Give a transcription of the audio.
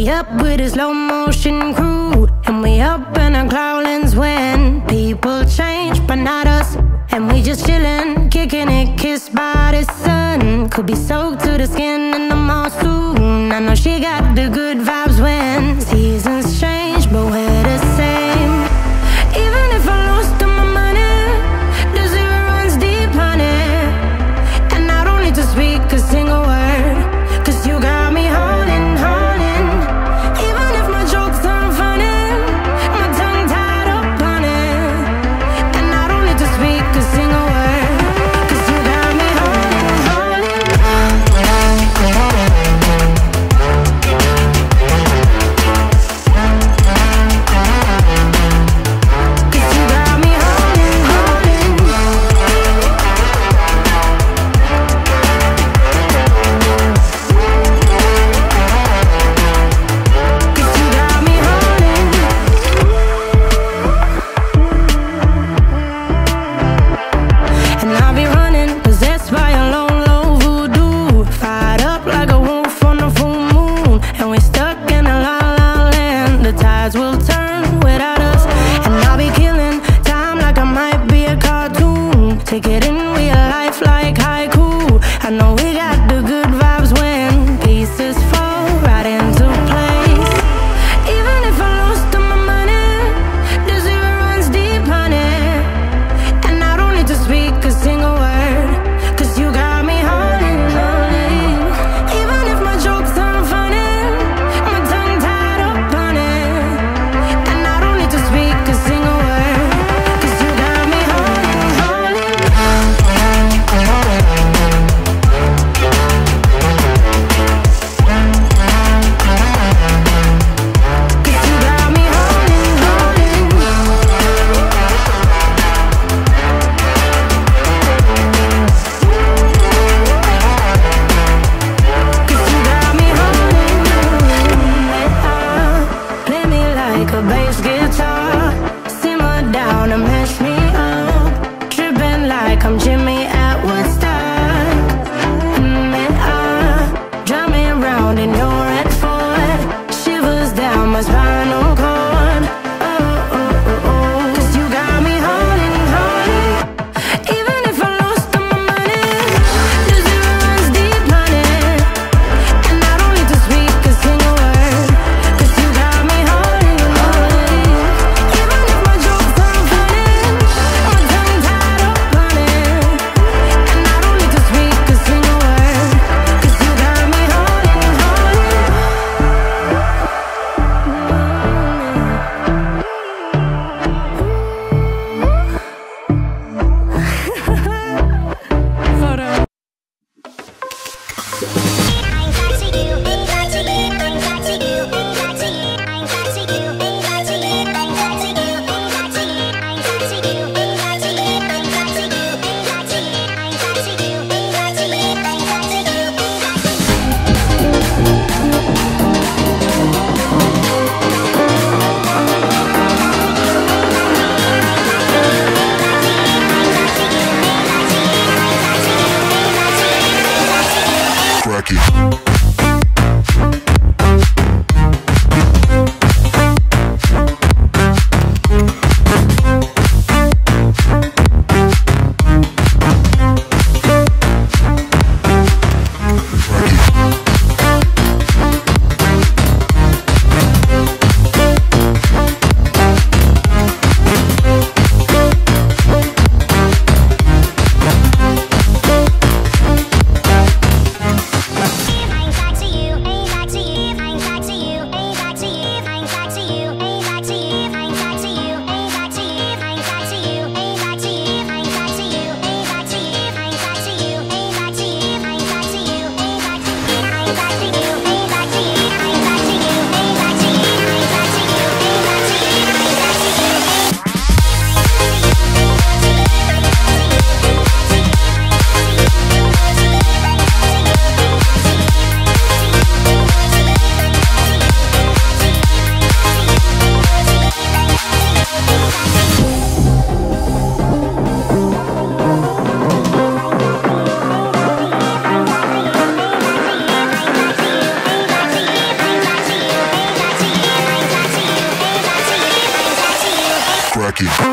be up with a slow motion crew, and we up in our growlings when people change, but not us. And we just chillin', kicking it, kissed by the sun. Could be soaked to the skin in the mall soon. I know she got the good vibes when seasons change, but we're the same. Even if I lost all my money, the zero runs deep, honey. And I don't need to speak a single word, 'cause you got me holding, holding. Even if my jokes aren't funny, my tongue tied up on it. And I don't need to speak a single word, 'cause you got me holding, holding. like it.